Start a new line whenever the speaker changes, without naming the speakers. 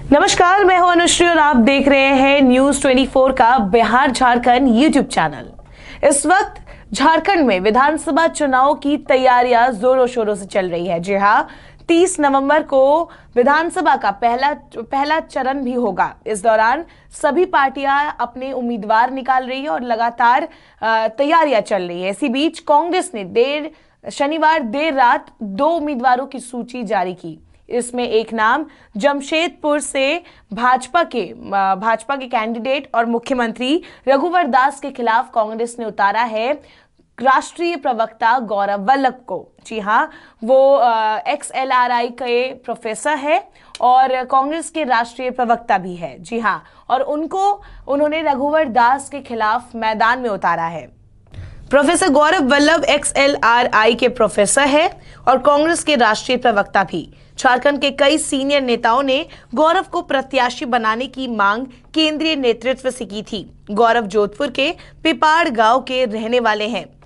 नमस्कार, मैं हूं अनुश्री और आप देख रहे हैं न्यूज 24 का बिहार झारखंड यूट्यूब चैनल। इस वक्त झारखंड में विधानसभा चुनाव की तैयारियां जोरों शोरों से चल रही है। जी हां, 30 नवंबर को विधानसभा का पहला चरण भी होगा। इस दौरान सभी पार्टियां अपने उम्मीदवार निकाल रही है और लगातार तैयारियां चल रही है। इसी बीच कांग्रेस ने शनिवार देर रात 2 उम्मीदवारों की सूची जारी की। इसमें एक नाम जमशेदपुर से भाजपा के कैंडिडेट और मुख्यमंत्री रघुवर दास के खिलाफ कांग्रेस ने उतारा है राष्ट्रीय प्रवक्ता गौरव वल्लभ को। जी हां, वो XLRI के प्रोफेसर है और कांग्रेस के राष्ट्रीय प्रवक्ता भी है। जी हां, और उन्होंने रघुवर दास के खिलाफ मैदान में उतारा है। प्रोफेसर गौरव वल्लभ XLRI के प्रोफेसर है और कांग्रेस के राष्ट्रीय प्रवक्ता भी। झारखंड के कई सीनियर नेताओं ने गौरव को प्रत्याशी बनाने की मांग केंद्रीय नेतृत्व से की थी। गौरव जोधपुर के पिपाड़ गांव के रहने वाले हैं।